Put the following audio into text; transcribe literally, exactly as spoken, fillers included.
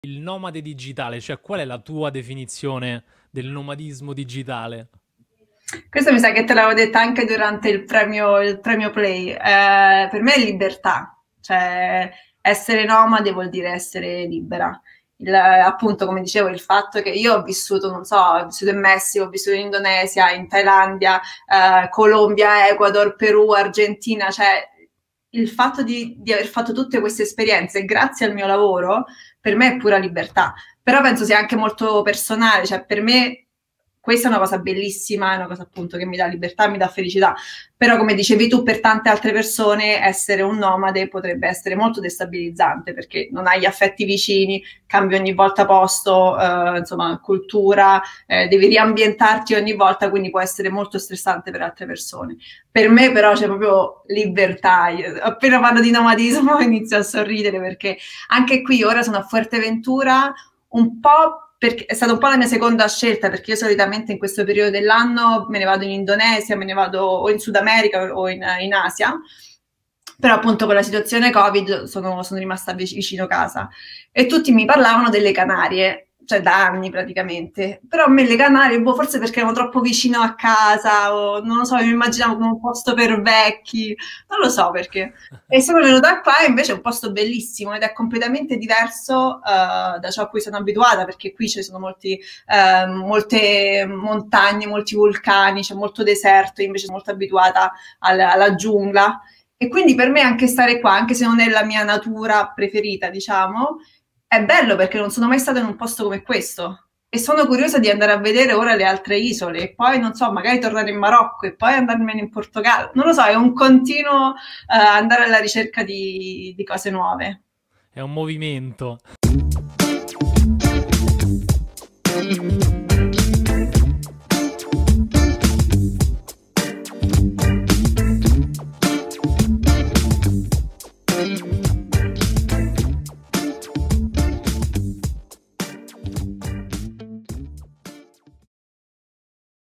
Il nomade digitale, cioè qual è la tua definizione del nomadismo digitale? Questo mi sa che te l'avevo detta anche durante il premio, il premio Play. Eh, per me è libertà, cioè essere nomade vuol dire essere libera. Il- appunto, come dicevo, il fatto che io ho vissuto, non so, ho vissuto in Messico, ho vissuto in Indonesia, in Thailandia, eh, Colombia, Ecuador, Perù, Argentina, cioè il fatto di, di aver fatto tutte queste esperienze grazie al mio lavoro, per me è pura libertà. Però penso sia anche molto personale, cioè per me questa è una cosa bellissima, è una cosa appunto che mi dà libertà, mi dà felicità, però come dicevi tu, per tante altre persone essere un nomade potrebbe essere molto destabilizzante perché non hai gli affetti vicini, cambi ogni volta posto, eh, insomma, cultura, eh, devi riambientarti ogni volta, quindi può essere molto stressante per altre persone. Per me però c'è proprio libertà. Io, appena parlo di nomadismo inizio a sorridere perché anche qui ora sono a Fuerteventura un po' perché è stata un po' la mia seconda scelta, perché io solitamente in questo periodo dell'anno me ne vado in Indonesia, me ne vado o in Sud America o in, in Asia, però appunto con la situazione Covid sono, sono rimasta vicino casa e tutti mi parlavano delle Canarie, cioè da anni praticamente, però a me le Canarie, boh, forse perché erano troppo vicino a casa o non lo so, mi immaginavo come un posto per vecchi, non lo so perché. E sono venuta qua e invece è un posto bellissimo ed è completamente diverso uh, da ciò a cui sono abituata, perché qui ci sono molti, uh, molte montagne, molti vulcani, c'è molto deserto, io invece sono molto abituata alla, alla giungla. E quindi per me anche stare qua, anche se non è la mia natura preferita, diciamo, è bello perché non sono mai stata in un posto come questo. E sono curiosa di andare a vedere ora le altre isole e poi, non so, magari tornare in Marocco e poi andarmene in Portogallo. Non lo so, è un continuo eh, andare alla ricerca di, di cose nuove. È un movimento.